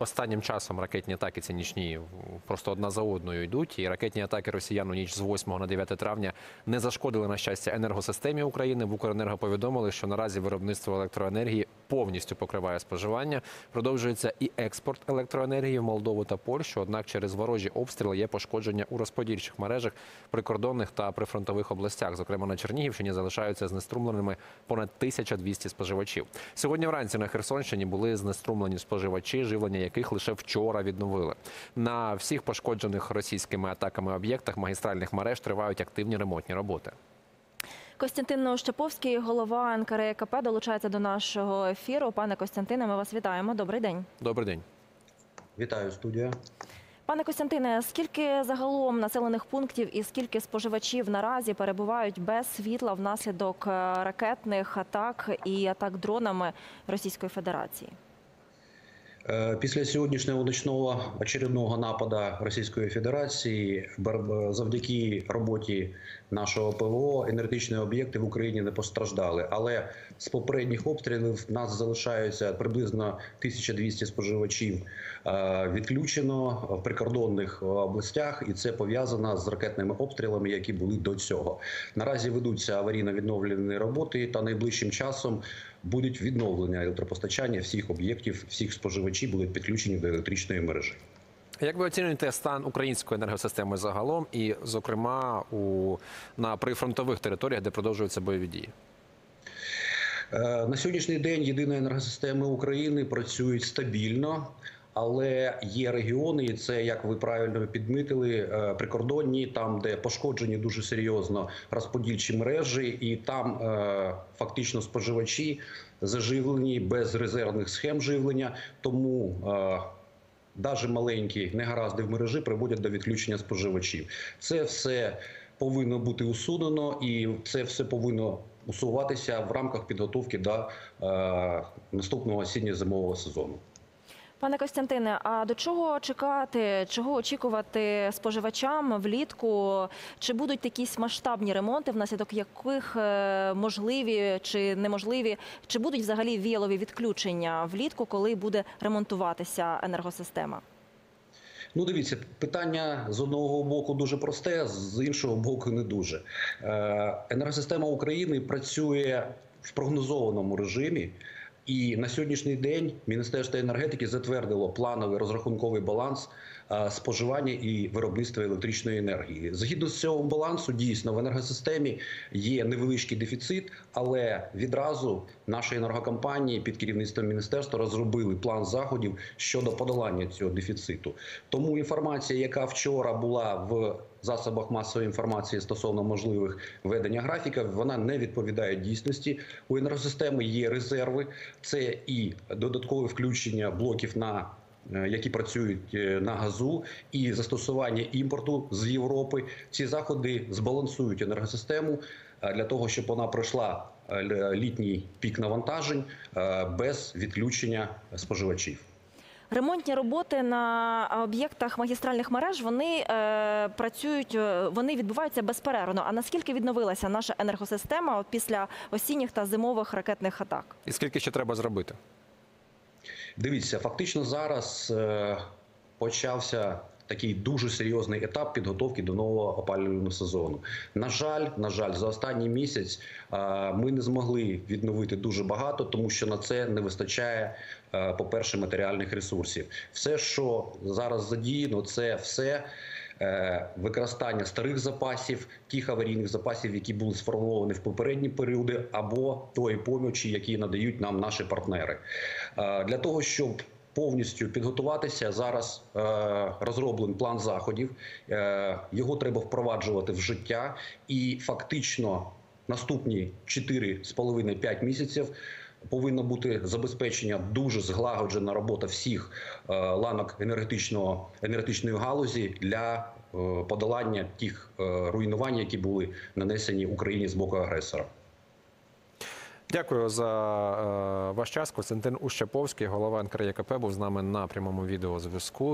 Останнім часом ракетні атаки ці нічні просто одна за одною йдуть. І ракетні атаки росіян у ніч з 8 на 9 травня не зашкодили, на щастя, енергосистемі України. В Укренерго повідомили, що наразі виробництво електроенергії повністю покриває споживання. Продовжується і експорт електроенергії в Молдову та Польщу. Однак через ворожі обстріли є пошкодження у розподільчих мережах, прикордонних та прифронтових областях. Зокрема, на Чернігівщині залишаються знеструмленими понад 1200 споживачів. Сьогодні вранці на Херсонщині були знеструмлені споживачі, живлення яких лише вчора відновили. На всіх пошкоджених російськими атаками об'єктах магістральних мереж тривають активні ремонтні роботи. Костянтин Ощаповський, голова НКРЕКП, долучається до нашого ефіру. Пане Костянтине, ми вас вітаємо. Добрий день. Добрий день. Вітаю, студія. Пане Костянтине, скільки загалом населених пунктів і скільки споживачів наразі перебувають без світла внаслідок ракетних атак і атак дронами Російської Федерації? Після сьогоднішнього нічного очередного нападу Російської Федерації завдяки роботі нашого ПВО енергетичні об'єкти в Україні не постраждали. Але з попередніх обстрілів в нас залишається приблизно 1200 споживачів відключено в прикордонних областях, і це пов'язано з ракетними обстрілами, які були до цього. Наразі ведуться аварійно-відновлювальні роботи, та найближчим часом будуть відновлення електропостачання всіх об'єктів, всіх споживачів будуть підключені до електричної мережі. Як ви оцінюєте стан української енергосистеми загалом і, зокрема, на прифронтових територіях, де продовжуються бойові дії? На сьогоднішній день єдині енергосистеми України працюють стабільно. Але є регіони, і це, як ви правильно підмітили, прикордонні, там, де пошкоджені дуже серйозно розподільчі мережі, і там фактично споживачі заживлені без резервних схем живлення, тому навіть маленькі негаразди в мережі приводять до відключення споживачів. Це все повинно бути усунено, і це все повинно усуватися в рамках підготовки до наступного осінньо-зимового сезону. Пане Костянтине, а до чого чекати, чого очікувати споживачам влітку? Чи будуть якісь масштабні ремонти, внаслідок яких можливі чи неможливі? Чи будуть взагалі віялові відключення влітку, коли буде ремонтуватися енергосистема? Ну, дивіться, питання з одного боку дуже просте, з іншого боку не дуже. Енергосистема України працює в прогнозованому режимі. І на сьогоднішній день Міністерство енергетики затвердило плановий розрахунковий баланс споживання і виробництва електричної енергії. Згідно з цього балансу, дійсно, в енергосистемі є невеличкий дефіцит, але відразу наші енергокомпанії під керівництвом міністерства розробили план заходів щодо подолання цього дефіциту. Тому інформація, яка вчора була в засобах масової інформації стосовно можливих ведення графіка, вона не відповідає дійсності. У енергосистеми є резерви, це і додаткове включення блоків, які працюють на газу, і застосування імпорту з Європи. Ці заходи збалансують енергосистему для того, щоб вона пройшла літній пік навантажень без відключення споживачів. Ремонтні роботи на об'єктах магістральних мереж, вони відбуваються безперервно. А наскільки відновилася наша енергосистема після осінніх та зимових ракетних атак? І скільки ще треба зробити? Дивіться, фактично зараз почався такий дуже серйозний етап підготовки до нового опалювального сезону. На жаль, за останній місяць ми не змогли відновити дуже багато, тому що на це не вистачає, по-перше, матеріальних ресурсів. Все, що зараз задіяно, це все використання старих запасів, тих аварійних запасів, які були сформовані в попередні періоди, або тої помочі, які надають нам наші партнери. Для того, щоб повністю підготуватися, зараз розроблений план заходів, його треба впроваджувати в життя, і фактично наступні 4,5-5 місяців повинна бути забезпечення, дуже злагоджена робота всіх ланок енергетичної галузі для подолання тих руйнувань, які були нанесені Україні з боку агресора. Дякую за ваш час. Костянтин Ощаповський, голова НКРЕКП, був з нами на прямому відеозв'язку.